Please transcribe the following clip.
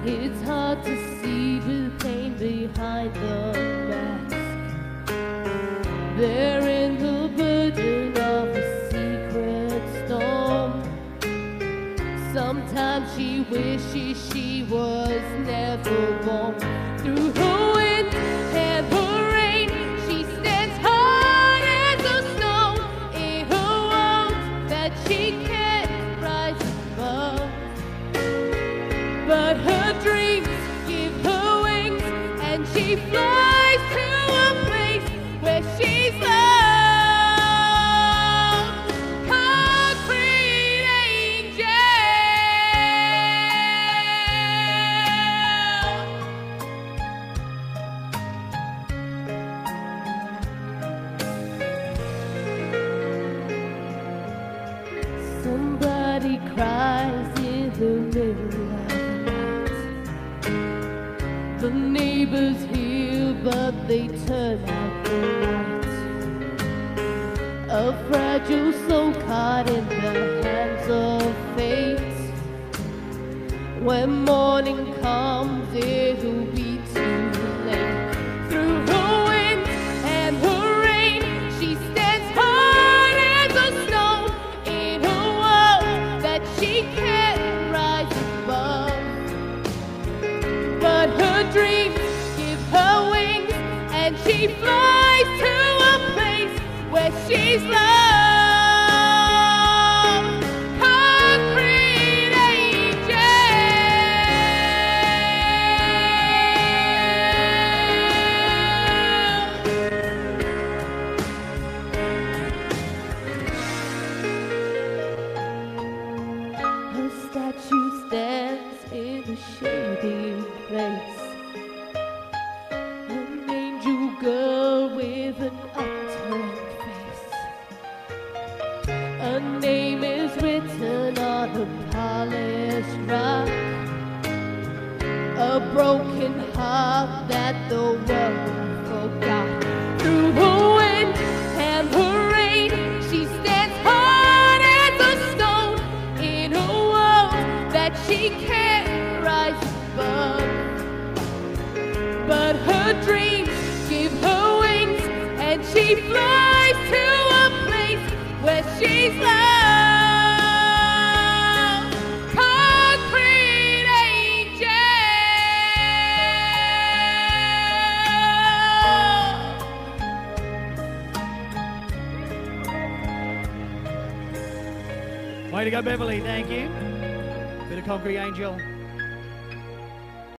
It's hard to see the pain behind the mask. Bearing the burden of a secret storm. Sometimes she wishes she was never born. Through her wind and her rain, she stands hard as a stone in her world that she can't rise above. But her dreams give her wings, and she flies to a place where she's loved. Concrete angel. Somebody cries in the middle of the night. The neighbors hear, but they turn out the light. A fragile soul caught in the hands of fate. When morning comes, it'll be too late. Through her wind and her rain, she stands hard as a stone in a world that she can't rise above. But her dreams give her wings, and she flies to a place where she's loved. Concrete angel. Her statue stands in a shady place. An angel girl with an upturned face. Her name is written on a polished rock. A broken heart that the world forgot. Through her wind and her rain, she stands hard as a stone in a world that she can't rise above. But her dreams give her wings, and she flies to a place where she's loved. Concrete angel. Way to go, Beverly. Thank you. Bit of Concrete Angel.